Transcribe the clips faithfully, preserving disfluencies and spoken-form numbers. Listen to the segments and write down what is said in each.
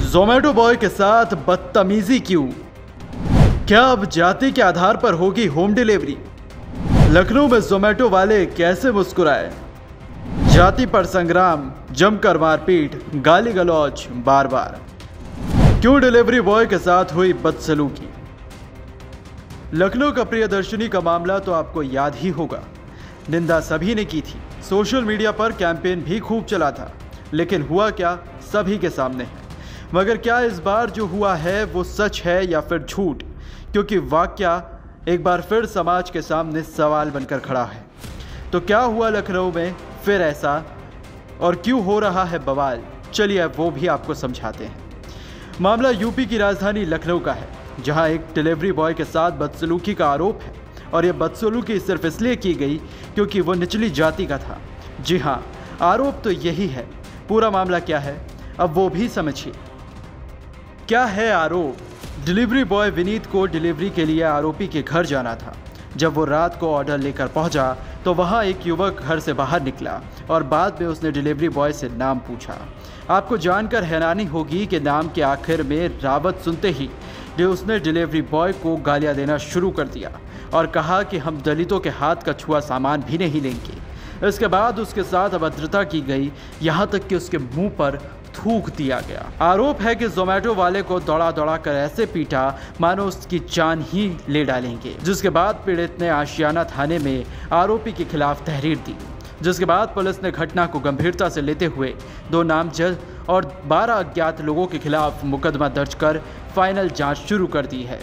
Zomato boy के साथ बदतमीजी क्यों? क्या अब जाति के आधार पर होगी होम डिलीवरी? लखनऊ में जोमैटो वाले कैसे मुस्कुराए? जाति पर संग्राम, जमकर मारपीट, गाली गलौज बार बार। क्यों डिलीवरी बॉय के साथ हुई बदसलूकी? लखनऊ का प्रियदर्शनी का मामला तो आपको याद ही होगा। निंदा सभी ने की थी, सोशल मीडिया पर कैंपेन भी खूब चला था, लेकिन हुआ क्या सभी के सामने है। मगर क्या इस बार जो हुआ है वो सच है या फिर झूठ? क्योंकि वाकया एक बार फिर समाज के सामने सवाल बनकर खड़ा है। तो क्या हुआ लखनऊ में फिर ऐसा, और क्यों हो रहा है बवाल? चलिए वो भी आपको समझाते हैं। मामला यूपी की राजधानी लखनऊ का है, जहां एक डिलीवरी बॉय के साथ बदसलूकी का आरोप है। और यह बदसलूकी सिर्फ इसलिए की गई क्योंकि वो निचली जाति का था। जी हाँ, आरोप तो यही है। पूरा मामला क्या है अब वो भी समझिए। क्या है आरोप? डिलीवरी बॉय विनीत को डिलीवरी के लिए आरोपी के घर जाना था। जब वो रात को ऑर्डर लेकर पहुंचा तो वहां एक युवक घर से बाहर निकला और बाद में उसने डिलीवरी बॉय से नाम पूछा। आपको जानकर हैरानी होगी कि नाम के आखिर में रावत सुनते ही उसने डिलीवरी बॉय को गालियां देना शुरू कर दिया और कहा कि हम दलितों के हाथ का छुआ सामान भी नहीं लेंगे। इसके बाद उसके साथ अभद्रता की गई, यहाँ तक कि उसके मुंह पर थूक दिया गया। आरोप है कि जोमैटो वाले को दौड़ा दौड़ा कर ऐसे पीटा मानो उसकी जान ही ले डालेंगे, जिसके बाद पीड़ित ने आशियाना थाने में आरोपी के खिलाफ तहरीर दी। जिसके बाद पुलिस ने घटना को गंभीरता से लेते हुए दो नामजद और बारह अज्ञात लोगों के खिलाफ मुकदमा दर्ज कर फाइनल जांच शुरू कर दी है।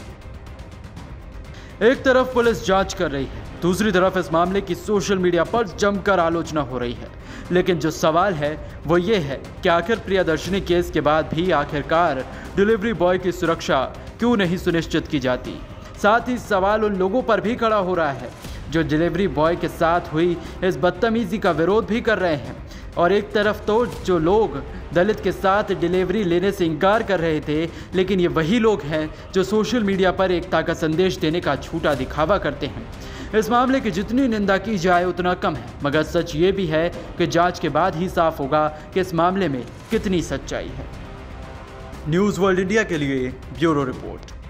एक तरफ पुलिस जांच कर रही है, दूसरी तरफ इस मामले की सोशल मीडिया पर जमकर आलोचना हो रही है। लेकिन जो सवाल है वो ये है कि आखिर प्रियदर्शनी केस के बाद भी आखिरकार डिलीवरी बॉय की सुरक्षा क्यों नहीं सुनिश्चित की जाती? साथ ही सवाल उन लोगों पर भी खड़ा हो रहा है जो डिलीवरी बॉय के साथ हुई इस बदतमीजी का विरोध भी कर रहे हैं। और एक तरफ तो जो लोग दलित के साथ डिलीवरी लेने से इनकार कर रहे थे, लेकिन ये वही लोग हैं जो सोशल मीडिया पर एकता का संदेश देने का झूठा दिखावा करते हैं। इस मामले की जितनी निंदा की जाए उतना कम है, मगर सच ये भी है कि जांच के बाद ही साफ होगा कि इस मामले में कितनी सच्चाई है। न्यूज़ वर्ल्ड इंडिया के लिए ब्यूरो रिपोर्ट।